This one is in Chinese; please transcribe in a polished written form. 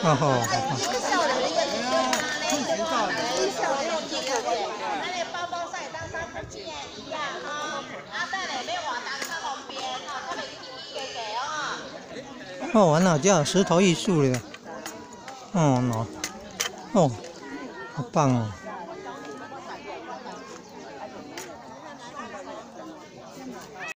哦吼，哦，完了，叫石头艺术了。哦，喏，哦，好棒哦。